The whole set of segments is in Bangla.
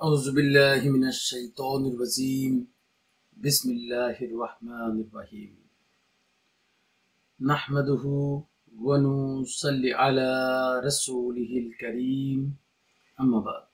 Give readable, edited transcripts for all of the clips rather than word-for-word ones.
أعوذ بالله من الشيطان الرجيم بسم الله الرحمن الرحيم نحمده ونصلي على رسوله الكريم أما بعد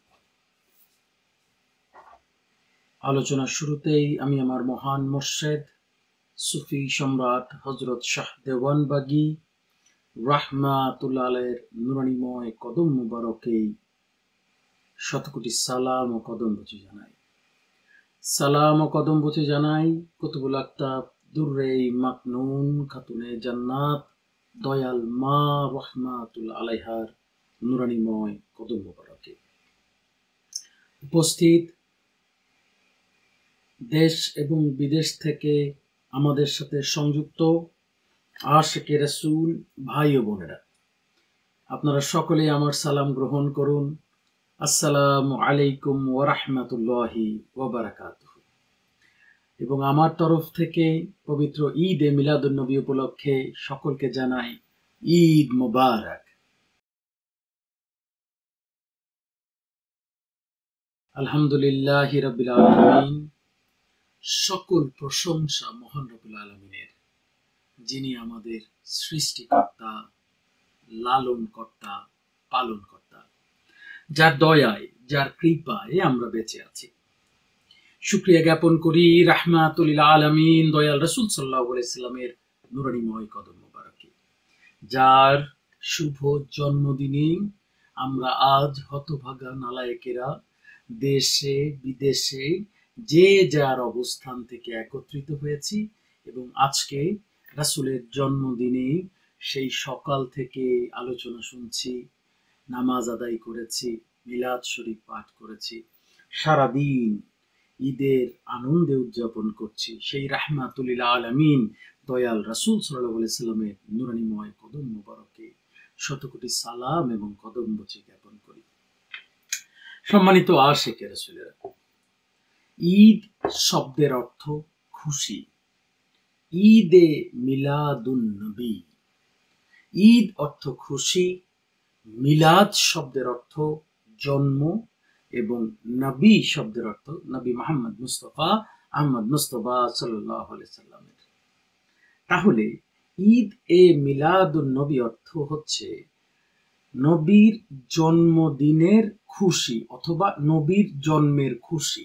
আলোচনার শুরুতেই আমি আমার মহান মুর্শিদ সুফি সম্রাট হযরত শাহ দেওয়ানবাগী রাহমাতুল্লাহ আলাইহির নুরানিময় কদম মুবারকে শতকোটি সালাম ও কদম বুঝে জানাই। সালাম ও কদম বুঝে জানাই কুতুবুল আকতাব দুররে মাকনুন খাতুনে জান্নাত দয়াল মা রাহমাতুল্লাহ আলাইহার নুরানিময় কদম মুবারকে। উপস্থিত দেশ এবং বিদেশ থেকে আমাদের সাথে সংযুক্ত আশিকে রাসূল ভাই ও বোনেরা, আপনারা সকলে আমার সালাম গ্রহণ করুন। আসসালামু আলাইকুম ওয়া রাহমাতুল্লাহি ওয়া বারাকাতুহু। এবং আমার তরফ থেকে পবিত্র ঈদ এ মিলাদুন নবী উপলক্ষে সকলকে জানাই ঈদ মুবারক। আলহামদুলিল্লাহি রাব্বিল আলামিন। সকল প্রশংসা মহান রব্বুল আলামিনের, যিনি আমাদের সৃষ্টিকর্তা, লালনকর্তা, পালনকর্তা, যার দয়ায়, যার কৃপায় আমরা বেঁচে আছি। শুকরিয়া জ্ঞাপন করি রাহমাতুল লিল আলামিন দয়াল রাসূল সাল্লাল্লাহু আলাইহি সাল্লামের নুরানিময় কদম মুবারকে, যার শুভ জন্মদিনে আমরা আজ হতভাগা নালায়েকেরা দেশে বিদেশে যে যার অবস্থান থেকে একত্রিত হয়েছি এবং আজকে রাসূলের জন্মদিনে সেই সকাল থেকে আলোচনা শুনছি, নামাজ আদায় করেছি, মিলাদ শরীফ পাঠ করেছি, সারাদিন ঈদের আনন্দে উদযাপন করছি। সেই রাহমাতুল লিল আলামিন দয়াল রাসূল সাল্লাল্লাহু আলাইহি সাল্লামের নুরানিময় কদম মুবারকে শতকোটি সালাম এবং কদম বুঝে জ্ঞাপন করি। সম্মানিত আশিকে রাসূলেরা, ঈদ শব্দের অর্থ খুশি। ঈদে মিলাদুন নবী, ঈদ অর্থ খুশি, মিলাদ শব্দের অর্থ জন্ম এবং নবী শব্দের অর্থ নবী মুহাম্মদ মুস্তাফা আহমদ মুস্তাফা সাল্লাল্লাহু আলাইহি সাল্লামের। তাহলে ঈদ এ মিলাদুন নবী অর্থ হচ্ছে নবীর জন্মদিনের খুশি অথবা নবীর জন্মের খুশি।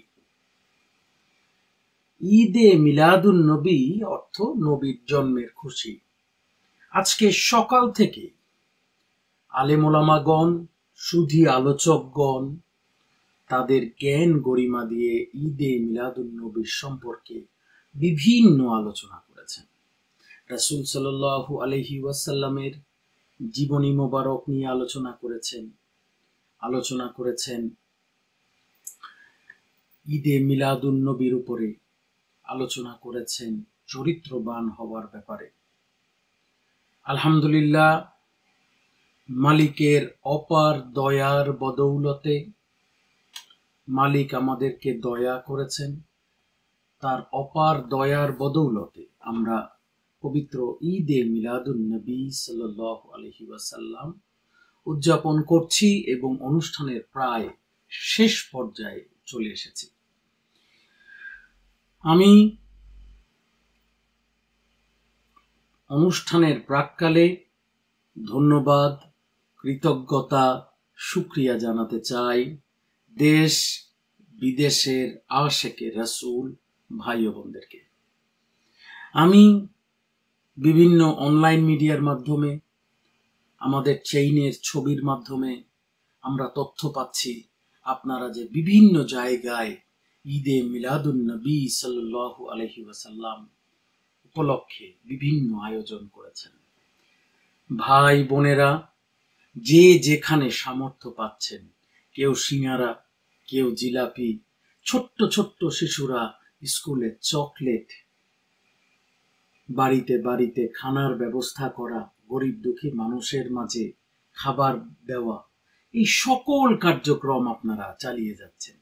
ঈদে মিলাদুন নবী অর্থ নবীর জন্মের খুশি। আজকে সকাল থেকে আলেম ওলামাগণ, সুধী আলোচকগণ তাদের জ্ঞান গরিমা দিয়ে ঈদে মিলাদুন নবীর সম্পর্কে বিভিন্ন আলোচনা করেছেন। রাসূল সাল্লাল্লাহু আলাইহি ওয়াসাল্লামের জীবনী মোবারক নিয়ে আলোচনা করেছেন ঈদে মিলাদুন নবীর উপরে আলোচনা করেছেন চরিত্রবান হওয়ার ব্যাপারে। আলহামদুলিল্লাহ, মালিকের অপার দয়ার বদৌলতে মালিক আমাদেরকে দয়া করেছেন। তার অপার দয়ার বদৌলতে আমরা পবিত্র ঈদে মিলাদুন নবী সাল্লাল্লাহু আলাইহি ওয়াসাল্লাম উদযাপন করছি এবং অনুষ্ঠানের প্রায় শেষ পর্যায়ে চলে এসেছি। আমি অনুষ্ঠানের প্রাক্কালে ধন্যবাদ, কৃতজ্ঞতা, শুকরিয়া জানাতে চাই দেশ বিদেশের আশিকে রাসূল ভাই ও বোনদেরকে। আমি বিভিন্ন অনলাইন মিডিয়ার মাধ্যমে, আমাদের চেইনের ছবির মাধ্যমে আমরা তথ্য পাচ্ছি আপনারা যে বিভিন্ন জায়গায় ঈদে মিলাদুন নবী সাল্লাল্লাহু আলাইহি ওয়াসাল্লাম উপলক্ষে বিভিন্ন আয়োজন করেছেন। ভাই বোনেরা যে যেখানে সামর্থ্য পাচ্ছেন, কেউ সিঙ্গারা, কেউ জিলাপি, ছোট্ট ছোট্ট শিশুরা স্কুলে চকলেট, বাড়িতে বাড়িতে খানার ব্যবস্থা করা, গরিব দুঃখী মানুষের মাঝে খাবার দেওয়া, এই সকল কার্যক্রম আপনারা চালিয়ে যাচ্ছেন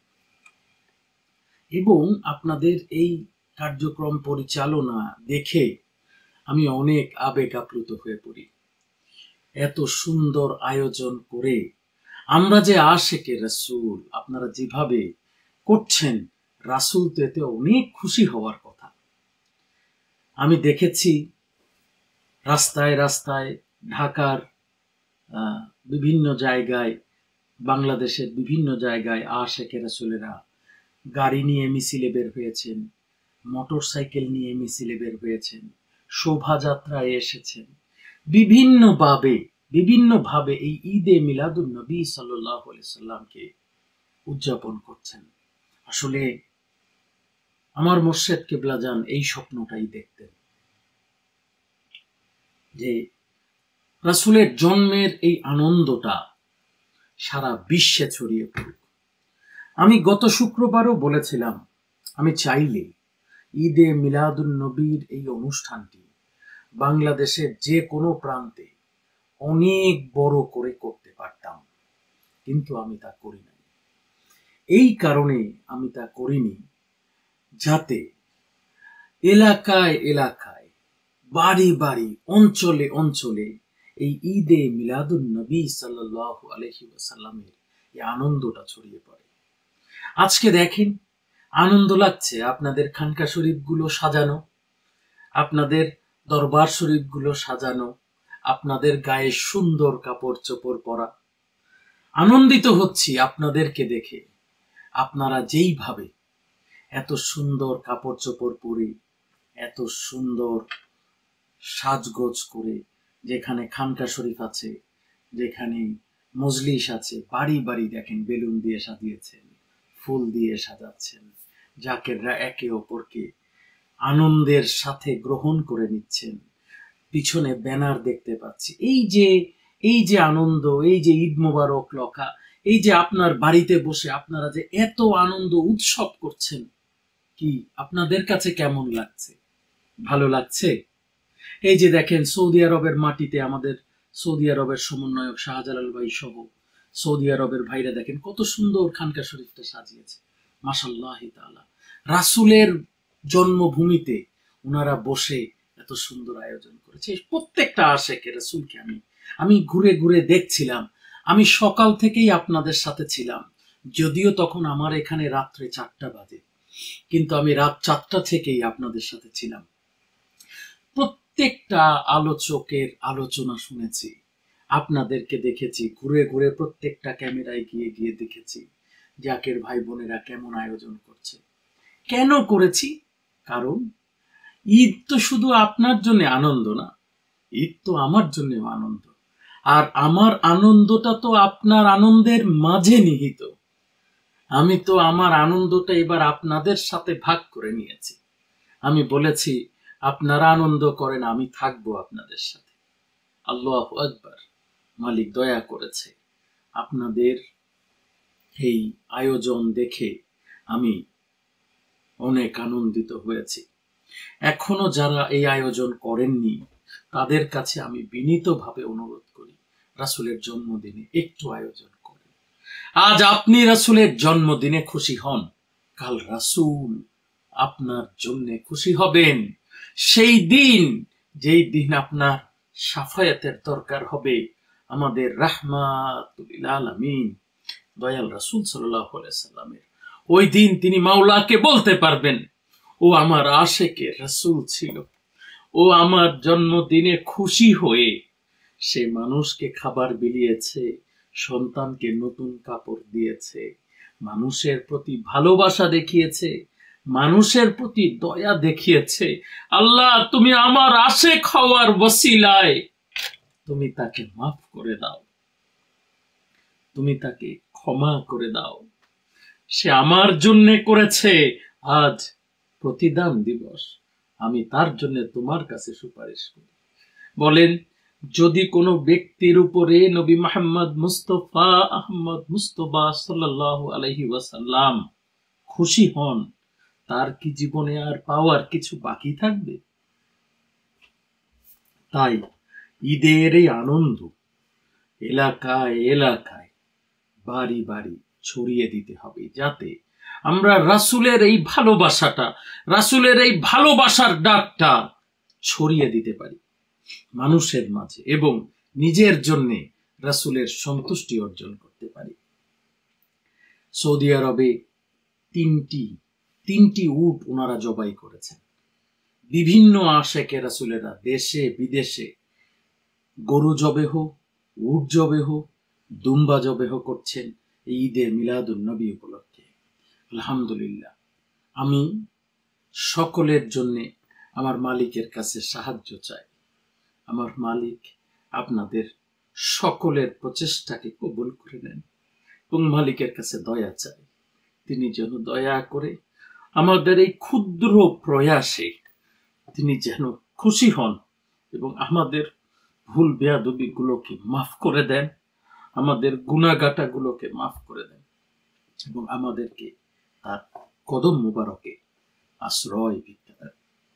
এবং আপনাদের এই কার্যক্রম পরিচালনা দেখে আমি অনেক আবেগ আপ্লুত হয়ে পড়ি। এত সুন্দর আয়োজন করে আমরা যে আশিকে রাসূল, আপনারা যেভাবে করছেন, রাসূল তো এতে অনেক খুশি হওয়ার কথা। আমি দেখেছি রাস্তায় রাস্তায়, ঢাকার বিভিন্ন জায়গায়, বাংলাদেশের বিভিন্ন জায়গায় আশিকে রাসূলেরা গাড়ি নিয়ে মিছিলে বের হয়েছেন, মোটর সাইকেল নিয়ে মিছিলে বের হয়েছেন, শোভাযাত্রায় এসেছেন, বিভিন্নভাবে এই ঈদে মিলাদুন নবী সাল্লাল্লাহু আলাইহি সাল্লামকে উদযাপন করছেন। আসলে আমার মুর্শেদ কিবলা জান এই স্বপ্নটাই দেখতেন যে রাসূলের জন্মের এই আনন্দটা সারা বিশ্বে ছড়িয়ে পড়ুক। আমি গত শুক্রবারও বলেছিলাম, আমি চাইলে ঈদে মিলাদুন নবীর এই অনুষ্ঠানটি বাংলাদেশের যে কোনো প্রান্তে অনেক বড় করে করতে পারতাম, কিন্তু আমি তা করি নাই। এই কারণে আমি তা করিনি যাতে এলাকায় এলাকায়, বাড়ি বাড়ি, অঞ্চলে অঞ্চলে এই ঈদে মিলাদুন নবী সাল্লাল্লাহু আলাইহি ওয়াসাল্লামের এই আনন্দটা ছড়িয়ে পড়ে। আজকে দেখেন, আনন্দ লাগছে আপনাদের খানকা শরীফগুলো সাজানো, আপনাদের দরবার শরীফগুলো সাজানো, আপনাদের গায়ে সুন্দর কাপড় চোপড় পরা। আনন্দিত হচ্ছি আপনাদেরকে দেখে, আপনারা যেইভাবে এত সুন্দর কাপড় চোপড় পরে, এত সুন্দর সাজগোজ করে, যেখানে খানকা শরীফ আছে, যেখানে মজলিস আছে, বাড়ি বাড়ি দেখেন বেলুন দিয়ে সাজিয়েছেন, ফুল দিয়ে সাজাচ্ছেন, জাকেররা একে অপরকে আনন্দের সাথে গ্রহণ করে নিচ্ছেন। পিছনে ব্যানার দেখতে পাচ্ছি। এই যে আনন্দ, এই যে ঈদ মোবারক লেখা, এই যে আপনার বাড়িতে বসে আপনারা যে এত আনন্দ উৎসব করছেন, কি আপনাদের কাছে কেমন লাগছে? ভালো লাগছে? এই যে দেখেন, সৌদি আরবের মাটিতে আমাদের সৌদি আরবের সমন্বয়ক শাহজালাল ভাই সহ সৌদি আরবের ভাইরা দেখেন কত সুন্দর খানকা শরীফটা সাজিয়েছে। মাশাআল্লাহ তাআলা, রাসূলের জন্মভূমিতে ওনারা বসে এত সুন্দর আয়োজন করেছে। প্রত্যেকটা আশিকে রাসূলকে আমি ঘুরে ঘুরে দেখছিলাম। আমি সকাল থেকেই আপনাদের সাথে ছিলাম, যদিও তখন আমার এখানে রাত্রে 4টা বাজে, কিন্তু আমি রাত 4টা থেকেই আপনাদের সাথে ছিলাম। প্রত্যেকটা আলোচকের আলোচনা শুনেছি, আপনাদেরকে দেখেছি, ঘুরে ঘুরে প্রত্যেকটা ক্যামেরায় গিয়ে গিয়ে দেখেছি জাকের ভাই বোনেরা কেমন আয়োজন করছে। কেন করেছি? কারণ ঈদ তো শুধু আপনার জন্য আনন্দ না, ঈদ তো আমার জন্য আনন্দ, আর আমার আনন্দটা তো আপনার আনন্দের মাঝে নিহিত। আমি তো আমার আনন্দটা এবার আপনাদের সাথে ভাগ করে নিয়েছি। আমি বলেছি, আপনারা আনন্দ করেন, আমি থাকবো আপনাদের সাথে। আল্লাহু আকবার। মালিক দয়া করেছে, আপনাদের এই আয়োজন দেখে আমি অনেক আনন্দিত হয়েছি। এখনো যারা এই আয়োজন করেননি, তাদের কাছে আমি বিনীতভাবে অনুরোধ করি, রাসূলের জন্মদিনে একটু আয়োজন করেন। আজ আপনি রাসূলের জন্মদিনে খুশি হন, কাল রাসূল আপনার জন্য খুশি হবেন। সেই দিন, যেই দিন আপনার শাফায়াতের দরকার হবে, আমাদের রাহমাতুল লিল আলামিন দয়াল রাসূল সাল্লাল্লাহু আলাইহি সাল্লামের, ওই দিন তিনি মাওলাকে বলতে পারবেন, ও আমার আশিকে রাসূল ছিল, ও আমার জন্মদিনে খুশি হয়ে সে মানুষকে খাবার বিলিয়েছে, সন্তানকে নতুন কাপড় দিয়েছে, মানুষের প্রতি ভালোবাসা দেখিয়েছে, মানুষের প্রতি দয়া দেখিয়েছে। আল্লাহ, তুমি আমার আশিক হওয়ার ওসিলায় তুমি তাকে মাফ করে দাও, তুমি তাকে ক্ষমা করে দাও। সে আমার জন্য করেছে, আজ প্রতিদান দিবস, আমি তার জন্য তোমার কাছে সুপারিশ করি। বলেন, যদি কোনো ব্যক্তির উপরে নবী মুহাম্মদ মুস্তাফা আহমদ মুস্তফা সাল্লাল্লাহু আলাইহি ওয়াসাল্লাম খুশি হন, তার কি জীবনে আর পাওয়ার কিছু বাকি থাকবে? তাই ঈদের এই আনন্দ এলাকায় এলাকায়, বাড়ি বাড়ি ছড়িয়ে দিতে হবে, যাতে আমরা রাসূলের এই ভালোবাসাটা, রাসূলের এই ভালোবাসার ডাকটা ছড়িয়ে দিতে পারি মানুষের মাঝে, এবং নিজের জন্য রাসূলের সন্তুষ্টি অর্জন করতে পারি। সৌদি আরবে তিনটি উট ওনারা জবাই করেছেন। বিভিন্ন আশেকে রাসূলেরা দেশে বিদেশে গরু জবেহ, উট জবেহ, দুম্বা জবেহ করছেন এই ঈদে মিলাদুন নবী উপলক্ষে। আলহামদুলিল্লাহ, আমি সকলের জন্য আমার মালিকের কাছে সাহায্য চাই। আমার মালিক আপনাদের সকলের প্রচেষ্টাকে কবুল করে নেন এবং মালিকের কাছে দয়া চাই, তিনি যেন দয়া করে আমাদের এই ক্ষুদ্র প্রয়াসে তিনি যেন খুশি হন এবং আমাদের ভুল বেয়াদবি গুলোকে মাফ করে দেন, আমাদের গুনাহগাটা গুলোকে মাফ করে দেন এবং আমাদেরকে তার কদম মুবারকে আশ্রয় ভিক্ষা দেন।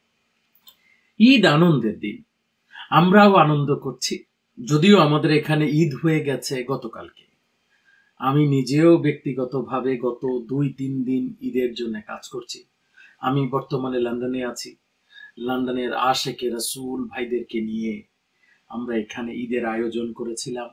ঈদ আনন্দের দিন, আমরাও আনন্দ করছি। যদিও আমাদের এখানে ঈদ হয়ে গেছে গতকালকে, আমি নিজেও ব্যক্তিগতভাবে গত 2-3 দিন ঈদের জন্য কাজ করছি। আমি বর্তমানে লন্ডনে আছি। লন্ডনের আশেকে রাসূল ভাইদেরকে নিয়ে আমরা এখানে ঈদের আয়োজন করেছিলাম।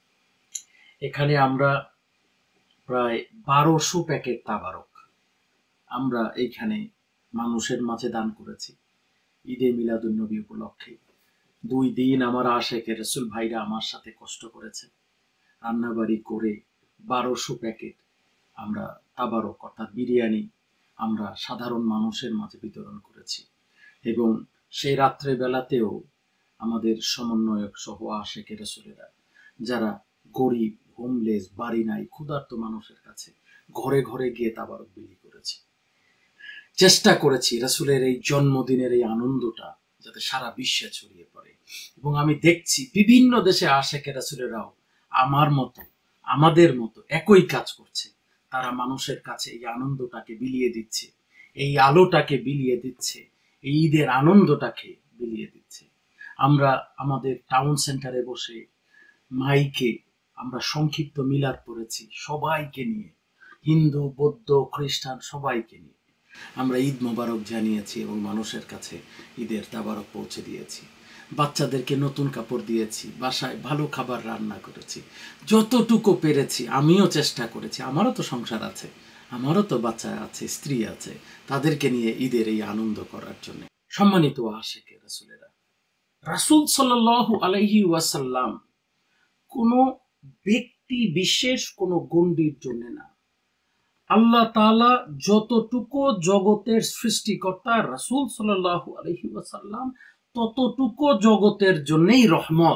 এখানে আমরা প্রায় 1200 প্যাকেট তাবারক আমরা এইখানে মানুষের মাঝে দান করেছি ঈদে মিলাদুন নবী উপলক্ষে। 2 দিন আমার আশেকে রাসূল ভাইরা আমার সাথে কষ্ট করেছে, রান্নাবাড়ি করে 1200 প্যাকেট আমরা তাবারক অর্থাৎ বিরিয়ানি আমরা সাধারণ মানুষের মাঝে বিতরণ করেছি। এবং সেই রাত্রে বেলাতেও আমাদের সমন্বয়ক সহ আশেকে রাসূলেরা যারা গরিব, হোমলেস, বাড়ি নাই, ক্ষুধার্ত মানুষের কাছে ঘরে ঘরে গিয়ে তাবারক বিলি করেছি। চেষ্টা করেছি রাসূলের এই জন্মদিনের এই আনন্দটা যাতে সারা বিশ্বে ছড়িয়ে পড়ে। এবং আমি দেখছি বিভিন্ন দেশে আশেকে রাসূলেরাও আমার মতো, আমাদের মতো একই কাজ করছে। তারা মানুষের কাছে এই আনন্দটাকে বিলিয়ে দিচ্ছে, এই আলোটাকে বিলিয়ে দিচ্ছে, এই ঈদের আনন্দটাকে বিলিয়ে দিচ্ছে। আমরা আমাদের টাউন সেন্টারে বসে মাইকে আমরা সংক্ষিপ্ত মিলাদ পড়েছি, সবাইকে নিয়ে, হিন্দু, বৌদ্ধ, খ্রিস্টান সবাইকে নিয়ে আমরা ঈদ মোবারক জানিয়েছি এবং মানুষের কাছে ঈদের তাবারক পৌঁছে দিয়েছি। বাচ্চাদেরকে নতুন কাপড় দিয়েছি, বাসায় ভালো খাবার রান্না করেছি, যতটুকু পেরেছি। আমিও চেষ্টা করেছি, আমারও তো সংসার আছে, আমারও তো বাচ্চা আছে, স্ত্রী আছে, তাদেরকে নিয়ে ঈদের এই আনন্দ করার জন্য। সম্মানিত আশেকে রাসূলেরা, রাসূল সাল্লাল্লাহু আলাইহি ওয়াসাল্লাম কোনো ব্যক্তি বিশেষ কোনো গণ্ডির জন্য না, আল্লাহ তাআলা যতটুকু জগতের সৃষ্টিকর্তা রাসূল সাল্লাল্লাহু আলাইহি ওয়াসাল্লাম ততটুকু জগতের জন্যই রহমত।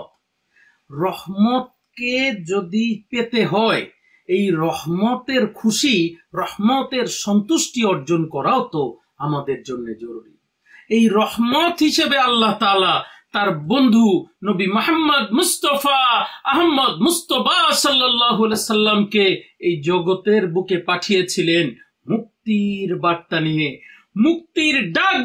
রহমতকে যদি পেতে হয়, এই রহমতের খুশি, রহমতের সন্তুষ্টি অর্জন করাও তো আমাদের জন্য জরুরি। এই রহমত হিসেবে আল্লাহ তাআলা তার বন্ধু নবী মুহাম্মদ মুস্তাফা আহমদ মুস্তফা সাল্লাল্লাহু আলাইহি সাল্লামকে এই জগতের বুকে পাঠিয়েছিলেন মুক্তির বার্তা নিয়ে, মুক্তির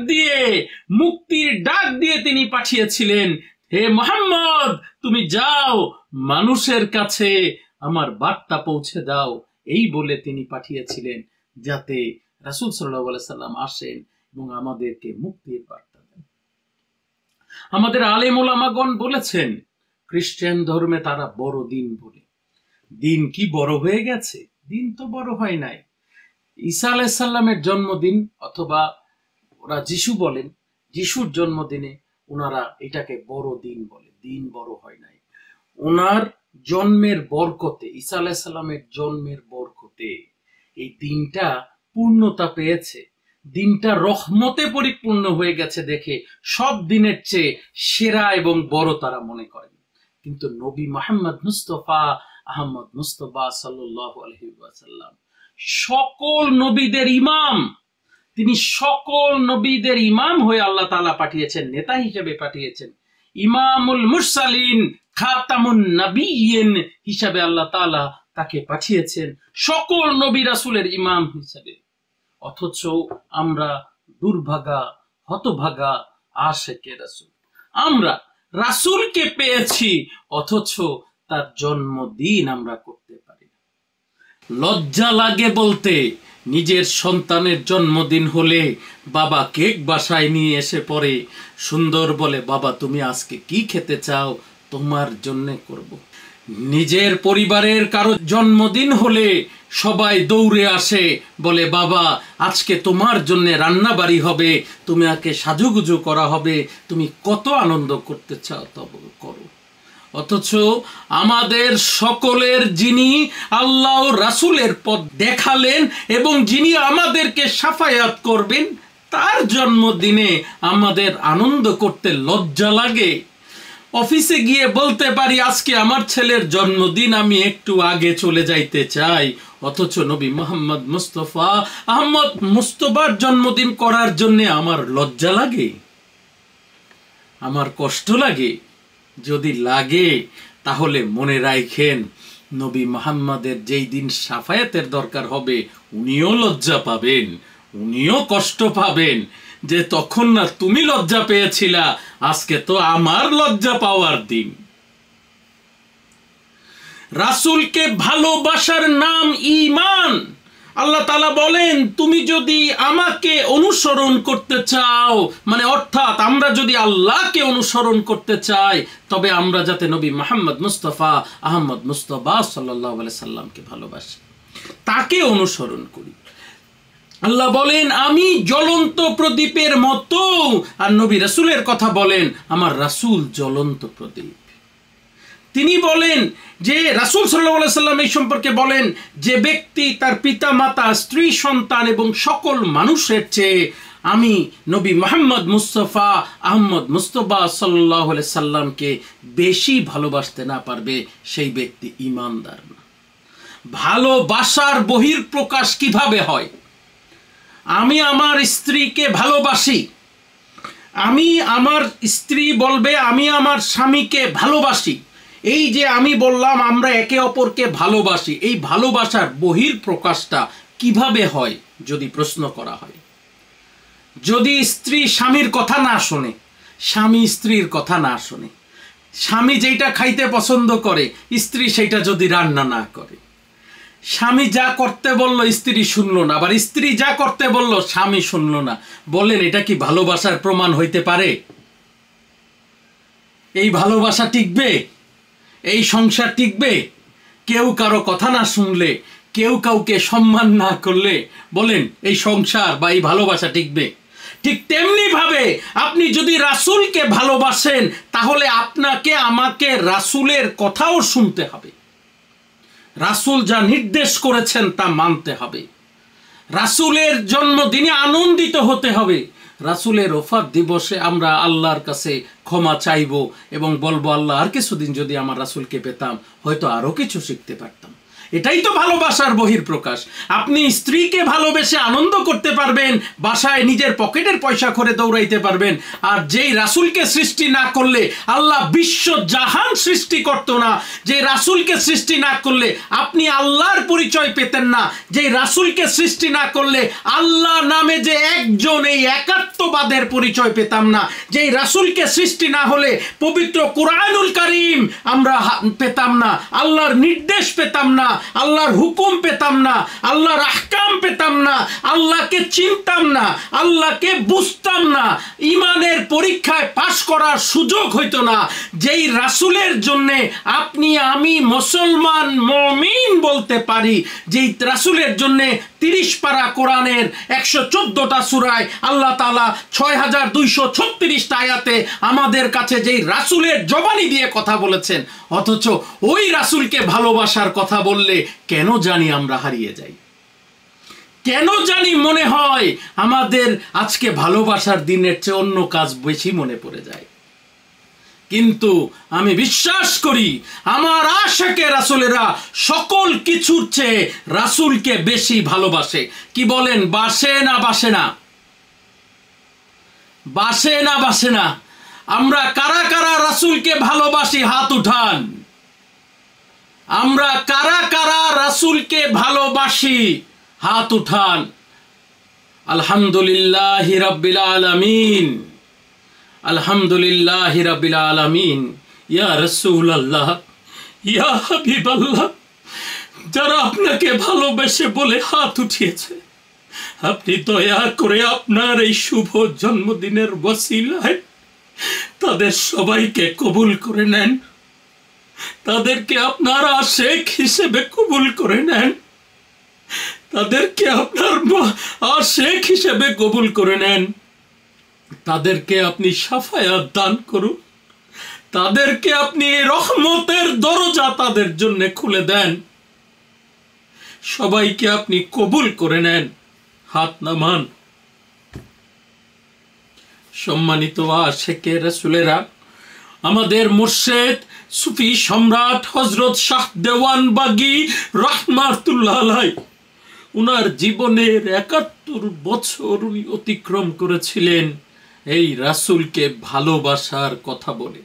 ডাক দিয়ে তিনি পাঠিয়েছিলেন, হে মুহাম্মদ তুমি যাও মানুষের কাছে আমার বার্তা পৌঁছে দাও। এই বলে তিনি পাঠিয়েছিলেন যাতে রাসূল সাল্লাল্লাহু আলাইহি সাল্লাম আসেন এবং আমাদেরকে মুক্তির বার্তা দেন। আমাদের আলেম ওলামাগণ বলেছেন খ্রিস্টান ধর্মে তারা বড় দিন বলে। দিন কি বড় হয়ে গেছে? দিন তো বড় হয় নাই। ঈসা আলাইহিস সালামের জন্মদিন অথবা ওরা যিশু বলেন, যিশুর জন্মদিনে ওনারা এটাকে বড় দিন বলে। দিন বড় হয় নাই। ওনার জন্মের বরকতে, ঈসা আলাইহিস সালামের জন্মের বরকতে এই দিনটা পূর্ণতা পেয়েছে, দিনটা রহমতে পরিপূর্ণ হয়ে গেছে দেখে সব দিনের চেয়ে সেরা এবং বড় তারা মনে করেন। কিন্তু নবী মুহাম্মদ মুস্তাফা আহমদ মুস্তফা সাল্লাল্লাহু আলাইহি ওয়াসাল্লাম সকল নবীদের ইমাম, তিনি সকল নবীদের ইমাম হয়ে আল্লাহ তাআলা পাঠিয়েছেন, নেতা হিসেবে পাঠিয়েছেন, ইমামুল মুরসালিন খাতামুন নবিয়্যিন হিসেবে আল্লাহ তাআলা তাকে পাঠিয়েছেন, সকল নবী রাসূলের ইমাম হিসেবে। অথচ আমরা দুর্ভাগা, হতভাগা আশেকে রাসূল, আমরা রাসূলকে পেয়েছি অথচ তার জন্মদিন আমরা করতে পারি না। লজ্জা লাগে বলতে, নিজের সন্তানের জন্মদিন হলে বাবা কেক বাসায় নিয়ে এসে পড়ে, সুন্দর বলে বাবা তুমি আজকে কি খেতে চাও, তোমার জন্য করব। নিজের পরিবারের কারো জন্মদিন হলে সবাই দৌড়ে আসে, বলে বাবা আজকে তোমার জন্য রান্না বাড়ি হবে, তোমাকে সাজুগুজু করা হবে, তুমি কত আনন্দ করতে চাও তবে করো। অথচ আমাদের সকলের যিনি আল্লাহ ও রাসূলের পথ দেখালেন এবং যিনি আমাদেরকে শাফায়াত করবেন, তার জন্মদিনে আমাদের আনন্দ করতে লজ্জা লাগে। অফিসে গিয়ে বলতে পারি আজকে আমার ছেলের জন্মদিন, আমি একটু আগে চলে যাইতে চাই, অথচ নবী মুহাম্মদ মুস্তাফা আহমদ মুস্তফার জন্মদিন করার জন্য আমার লজ্জা লাগে, আমার কষ্ট লাগে। যদি লাগে তাহলে মনে রাখেন নবী মুহাম্মাদের যেই দিন শাফায়াতের দরকার হবে উনিও লজ্জা পাবেন, উনিও কষ্ট পাবেন, যে তখন না তুমি লজ্জা পেয়েছিলা, আজকে তো আমার লজ্জা পাওয়ার দিন। রাসূলকে ভালোবাসার নাম ঈমান। আল্লাহ তাআলা বলেন তুমি যদি আমাকে অনুসরণ করতে চাও, মানে অর্থাৎ আমরা যদি আল্লাহকে অনুসরণ করতে চাই, তবে আমরা যাতে নবী মুহাম্মদ মুস্তাফা আহমদ মুস্তফা সাল্লাল্লাহু আলাইহি সাল্লামকে ভালোবাসি, তাকে অনুসরণ করি। আল্লাহ বলেন আমি জ্বলন্ত প্রদীপের মতো, আর নবী রাসূলের কথা বলেন আমার রাসূল জ্বলন্ত প্রদীপ। তিনি বলেন যে রাসূল সাল্লাল্লাহু আলাইহি সাল্লাম এই সম্পর্কে বলেন, যে ব্যক্তি তার পিতা মাতা স্ত্রী সন্তান এবং সকল মানুষের চেয়ে আমি নবী মুহাম্মদ মুস্তাফা আহমদ মুস্তফা সাল্লাল্লাহু আলাইহি সাল্লামকে বেশি ভালোবাসতে না পারবে, সেই ব্যক্তি ঈমানদার না। ভালোবাসার বহিঃপ্রকাশ কিভাবে হয়? আমি আমার স্ত্রীকে ভালোবাসি, আমি আমার স্ত্রী বলবে আমি আমার স্বামীকে ভালোবাসি। এই যে আমি বললাম আমরা একে অপরকে ভালোবাসি, এই ভালোবাসার বহিঃপ্রকাশটা কিভাবে হয় যদি প্রশ্ন করা হয়? যদি স্ত্রী স্বামীর কথা না শোনে, স্বামী স্ত্রীর কথা না শোনে, স্বামী যেটা খাইতে পছন্দ করে স্ত্রী সেটা যদি রান্না না করে, স্বামী যা করতে বললো স্ত্রী শুনলো না, আবার স্ত্রী যা করতে বললো স্বামী শুনলো না, বলেন এটা কি ভালোবাসার প্রমাণ হইতে পারে? এই ভালোবাসা টিকবে? এই সংসার টিকবে? কেউ কারো কথা না শুনলে, কেউ কাউকে সম্মান না করলে, বলেন এই সংসার বা এই ভালোবাসা টিকবে? ঠিক তেমনি ভাবে আপনি যদি রাসূলকে ভালোবাসেন, তাহলে আপনাকে আমাকে রাসূলের কথাও শুনতে হবে, রাসূল যা নির্দেশ করেছেন তা মানতে হবে, রাসূলের জন্মদিনে আনন্দিত হতে হবে, রাসূলের ওফাত দিবসে আমরা আল্লাহর কাছে ক্ষমা চাইব এবং বলবো আল্লাহ আর কিছুদিন যদি আমার রাসূলকে পেতাম হয়তো আরো কিছু শিখতে পারতাম। এটাই তো ভালোবাসার বহিঃপ্রকাশ। আপনি স্ত্রীকে ভালোবেসে আনন্দ করতে পারবেন, বাসায় নিজের পকেটের পয়সা করে দৌড়াইতে পারবেন, আর যেই রাসূলকে সৃষ্টি না করলে আল্লাহ বিশ্ব জাহান সৃষ্টি করত না, যে রাসূলকে সৃষ্টি না করলে আপনি আল্লাহর পরিচয় পেতেন না, যেই রাসূলকে সৃষ্টি না করলে আল্লাহ নামে যে একজন এই একাত্মবাদের পরিচয় পেতাম না, যেই রাসূলকে সৃষ্টি না হলে পবিত্র কুরআনুল কারীম আমরা পেতাম না, আল্লাহর নির্দেশ পেতাম না, আল্লাহর হুকুম পেতাম না, আল্লাহর আহকাম পেতাম না, আল্লাহকে চিনতাম না, আল্লাহকে বুঝতাম না, ঈমানের পরীক্ষায় পাশ করার সুযোগ হইতো না। যেই রাসূলের জন্য আপনি আমি মুসলমান মুমিন বলতে পারি, যেই রাসূলের জন্য 30 পারা কোরআনের 114টা সূরায় আল্লাহ তাআলা 6236টা আয়াতে আমাদের কাছে যেই রাসূলের জবানি দিয়ে কথা বলেছেন, অথচ ওই রাসূলকে ভালোবাসার কথা বললে কেন জানি আমরা হারিয়ে যাই, কেন জানি মনে হয় আমাদের আজকে ভালোবাসার দিনের চেয়ে অন্য কাজ বেশি মনে পড়ে যায়। কিন্তু আমি বিশ্বাস করি আমার আশিকে রাসূলেরা সকল কিছুর চেয়ে রাসূলকে বেশি ভালোবাসে। কি বলেন, বাসে না বাসে না? বাসে না বাসে না? আমরা কারা কারা রাসূলকে ভালোবাসি হাত উঠান। আমরা কারা কারা রাসূলকে ভালোবাসি হাত উঠান। আলহামদুলিল্লাহি রাব্বিল আলামিন, আলহামদুলিল্লাহি রাব্বিল আলামিন। ইয়া রাসূলুল্লাহ, ইয়া হাবিবাল্লাহ, যারা আপনাকে ভালোবেসে বলে হাত উঠিয়েছে, আপনি দয়া করে আপনার এই শুভ জন্মদিনের ওসিলায় তাদের সবাইকে কবুল করে নেন। তাদেরকে আপনার আশেক হিসেবে কবুল করে নেন, তাদেরকে আপনার আশেক হিসেবে কবুল করে নেন, তাদেরকে আপনি শাফায়াত দান করুন, তাদেরকে আপনি রহমতের দরজা তাদের জন্য খুলে দেন, সবাইকে আপনি কবুল করে নেন। হাত নামান। সম্মানিত আশেকে রাসূলেরা, আমাদের মুর্শিদ সুফি সম্রাট হযরত শাহ দেওয়ান বাগী রাহমাতুল্লাহ আলাইহি উনার জীবনের ৭১ বছর উনি অতিক্রম করেছিলেন এই রাসূলকে ভালোবাসার কথা বলে,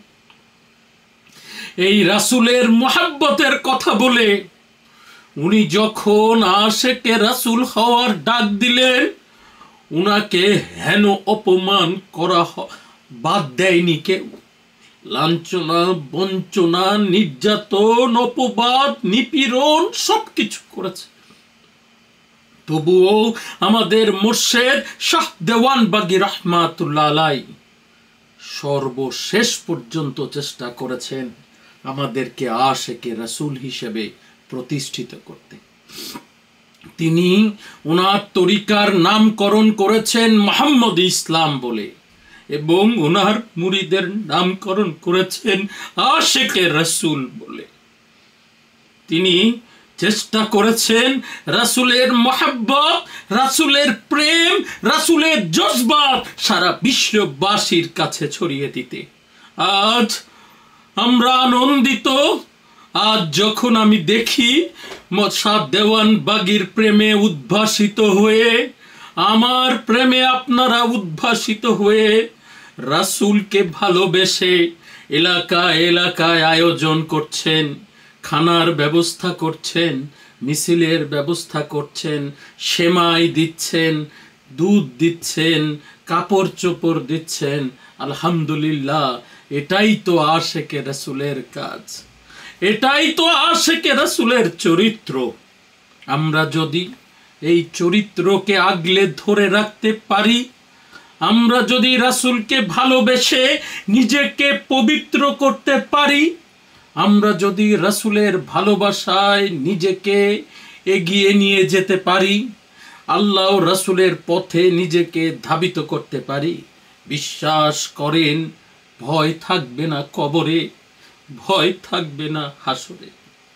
এই রাসূলের মুহাব্বতের কথা বলে। উনি যখন আশেকে রাসূল হওয়ার ডাক দিলেন, উনাকে হেন অপমান করা বাদ দেয়নি কেউ। লাঞ্ছনা, বঞ্চনা, নির্যাতন, অপবাদ, নিপীড়ন সবকিছু করেছে। তবুও আমাদের মুর্শিদ শাহ দেওয়ান বাগী রাহমাতুল্লাহ আলাইহি সর্বশেষ পর্যন্ত চেষ্টা করেছেন আমাদেরকে আশেকে রাসূল হিসেবে প্রতিষ্ঠিত করতে। তিনি ওনার তরিকার নামকরণ করেছেন মুহাম্মদ ইসলাম বলে, এবং ওনার মুরিদের নামকরণ করেছেন আশেকে রাসূল বলে। তিনি চেষ্টা করেছেন রাসূলের মহব্বত, রাসূলের প্রেম, রাসূলের জজবাত সারা বিশ্ববাসীর কাছে ছড়িয়ে দিতে। আজ আমরা আনন্দিত, আজ যখন আমি দেখি শাহ দেওয়ান বাগীর প্রেমে উদ্ভাসিত হয়ে, আমার প্রেমে আপনারা উদ্ভাসিত হয়ে রাসূলকে ভালোবেসে এলাকায় এলাকায় আয়োজন করছেন, খানার ব্যবস্থা করছেন, মিছিলের ব্যবস্থা করছেন, সেমাই দিচ্ছেন, দুধ দিচ্ছেন, কাপড় চোপড় দিচ্ছেন। আলহামদুলিল্লাহ, এটাই তো আশেকে রাসূলের কাজ, এটাই তো আশেকে রাসূলের চরিত্র। আমরা যদি এই চরিত্রকে আগলে ধরে রাখতে পারি, আমরা যদি রাসূলকে ভালোবেসে নিজেকে পবিত্র করতে পারি, আমরা যদি রাসূলের ভালোবাসায় নিজেকে এগিয়ে নিয়ে যেতে পারি, আল্লাহ ও রাসূলের পথে নিজেকে ধাবিত করতে পারি, বিশ্বাস করেন ভয় থাকবে না কবরে, ভয় থাকবে না হাসরে।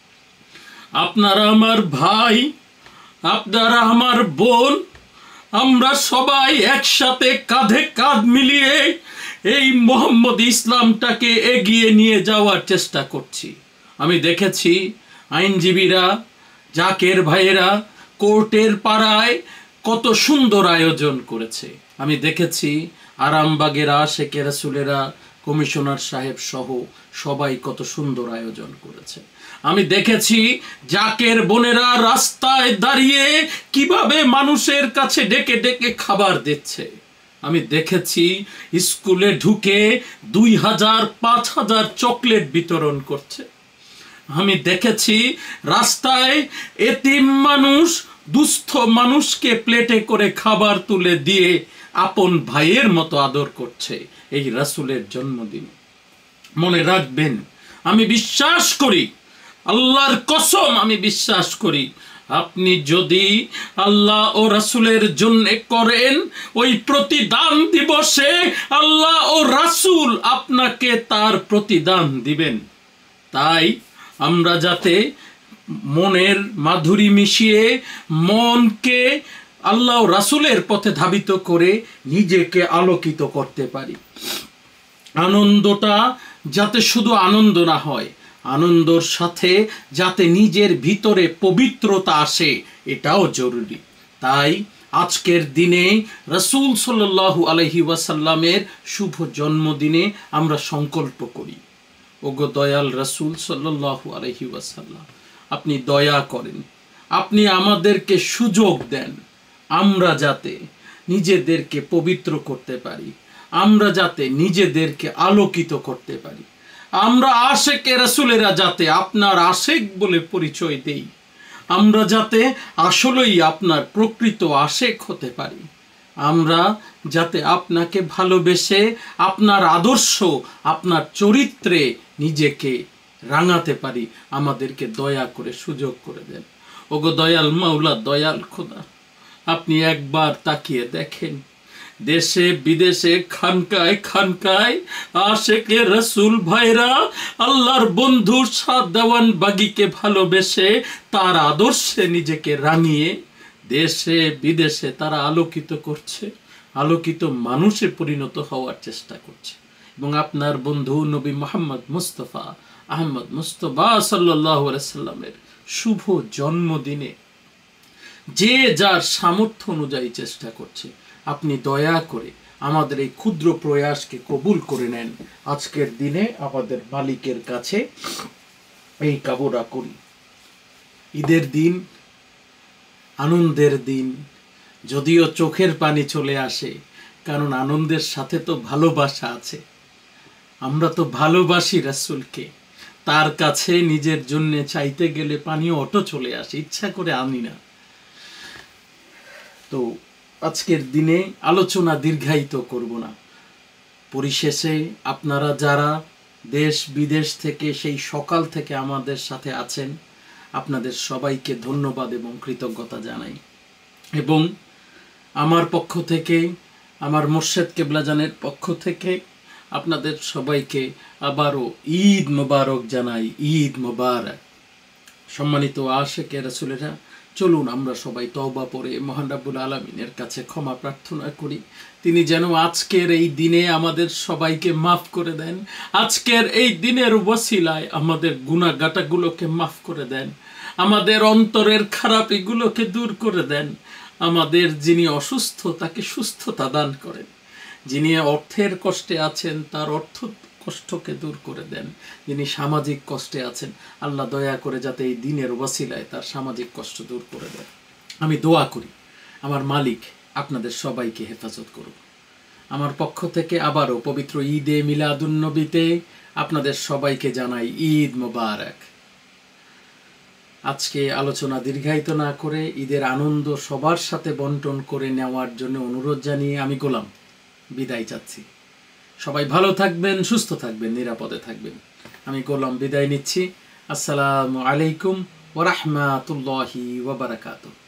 আপনারা আমার ভাই, আপনারা আমার বোন, আমরা সবাই একসাথে কাঁধে কাঁধ মিলিয়ে এই মুহাম্মদ ইসলামটাকে এগিয়ে নিয়ে যাওয়ার চেষ্টা করছি। আমি দেখেছি আইনজীবীরা, জাকের ভাইয়েরা কোর্টের পাড়ায় কত সুন্দর আয়োজন করেছে। আমি দেখেছি আরামবাগের আশেকে রাসূলেরা, কমিশনার সাহেব সহ সবাই কত সুন্দর আয়োজন করেছে। আমি দেখেছি জাকের বোনেরা রাস্তায় দাঁড়িয়ে কিভাবে মানুষের কাছে ডেকে ডেকে খাবার দিচ্ছে। আমি দেখেছি স্কুলে ঢুকে ২০০০-৫০০০ চকলেট বিতরণ করছে। আমি দেখেছি রাস্তায় এতিম মানুষ, দুস্থ মানুষকে প্লেটে করে খাবার তুলে দিয়ে আপন ভাইয়ের মতো আদর করছে এই রাসূলের জন্মদিন। মনে রাখবেন, আমি বিশ্বাস করি, আল্লাহর কসম আমি বিশ্বাস করি, আপনি যদি আল্লাহ ও রাসূলের জন্য করেন, ওই প্রতিদান দিবসে আল্লাহ ও রাসূল আপনাকে তার প্রতিদান দিবেন। তাই আমরা যাতে মনের মাধুরী মিশিয়ে মনকে আল্লাহ ও রাসূলের পথে ধাবিত করে নিজেকে আলোকিত করতে পারি, আনন্দটা যাতে শুধু আনন্দ না হয়, আনন্দর সাথে যাতে নিজের ভিতরে পবিত্রতা আসে, এটাও জরুরি। তাই আজকের দিনে রাসূল সাল্লাল্লাহু আলাইহি ওয়াসাল্লামের শুভ জন্মদিনে আমরা সংকল্প করি, ওগো দয়াল রাসূল সাল্লাল্লাহু আলাইহি ওয়াসাল্লাম, আপনি দয়া করেন, আপনি আমাদেরকে সুযোগ দেন, আমরা যাতে নিজেদেরকে পবিত্র করতে পারি, আমরা যাতে নিজেদেরকে আলোকিত করতে পারি, আমরা আশেকে রাসূলেরা যাতে আপনার আশেক বলে পরিচয় দেই, আমরা যাতে আসলেই আপনার প্রকৃত আশেক হতে পারি, আমরা যাতে আপনাকে ভালোবেসে আপনার আদর্শ, আপনার চরিত্রে নিজেকে রাঙাতে পারি আমাদেরকে দয়া করে সুযোগ করে দেন। ওগো দয়াল মাওলা, দয়াল খোদা, আপনি একবার তাকিয়ে দেখেন, দেশে বিদেশে খানকায় খানকায় আশেকে রসুল ভাইরা আল্লাহর বন্ধু শাহ দেওয়ান বাগিকে ভালোবেসে তার আদর্শে নিজেকে রাঙিয়ে দেশে বিদেশে তারা আলোকিত করছে, আলোকিত মানুষে পরিণত হওয়ার চেষ্টা করছে। এবং আপনার বন্ধু নবী মোহাম্মদ মুস্তফা আহমদ মুস্তফা সাল্লাল্লাহু আলাইহি সাল্লামের শুভ জন্মদিনে যে যার সামর্থ্য অনুযায়ী চেষ্টা করছে, আপনি দয়া করে আমাদের এই ক্ষুদ্র প্রয়াসকে কবুল করে নেন। আজকের দিনে আমাদের মালিকের কাছে এই কামনা করি। ঈদের দিন, আনন্দের দিন, যদিও চোখের পানি চলে আসে, কারণ আনন্দের সাথে তো ভালোবাসা আছে। আমরা তো ভালোবাসি রাসূলকে, তার কাছে নিজের জন্য চাইতে গেলে পানিও অটো চলে আসে, ইচ্ছা করে আনি না। তো আজকের দিনে আলোচনা দীর্ঘায়িত করব না। পরিশেষে আপনারা যারা দেশ বিদেশ থেকে সেই সকাল থেকে আমাদের সাথে আছেন, আপনাদের সবাইকে ধন্যবাদ এবং কৃতজ্ঞতা জানাই। এবং আমার পক্ষ থেকে, আমার মোর্শেদ কেবলাজানের পক্ষ থেকে আপনাদের সবাইকে আবারও ঈদ মোবারক জানাই। ঈদ মোবারক। সম্মানিত আশেকে রাসূলেরা, চলুন আমরা সবাই তওবা পড়ে মহান রাব্বুল আলামিনের কাছে ক্ষমা প্রার্থনা করি। তিনি যেন আজকের এই দিনে আমাদের সবাইকে মাফ করে দেন, আজকের এই দিনের ওসিলায় আমাদের গুনাহগাটাগুলোকে মাফ করে দেন, আমাদের অন্তরের খারাপিগুলোকে দূর করে দেন, আমাদের যিনি অসুস্থ তাকে সুস্থতা দান করেন, যিনি অর্থের কষ্টে আছেন তার অর্থ কষ্টকে দূর করে দেন, যিনি সামাজিক কষ্টে আছেন আল্লাহ দয়া করে যাতে এই দিনের ওয়াসিলায় তার সামাজিক কষ্ট দূর করে দেন। আমি দোয়া করি আমার মালিক আপনাদের সবাইকে হেফাজত করুন। আমার পক্ষ থেকে আবারও পবিত্র ঈদে মিলাদুন্নবীতে আপনাদের সবাইকে জানাই ঈদ মোবারক। আজকে আলোচনা দীর্ঘায়িত না করে ঈদের আনন্দ সবার সাথে বন্টন করে নেওয়ার জন্য অনুরোধ জানিয়ে আমি গোলাম বিদায় চাচ্ছি। সবাই ভালো থাকবেন, সুস্থ থাকবেন, নিরাপদে থাকবেন। আমি গোলাম বিদায় নিচ্ছি। আসসালামু আলাইকুম ওয়া রাহমাতুল্লাহি ওয়া বারাকাতুহু।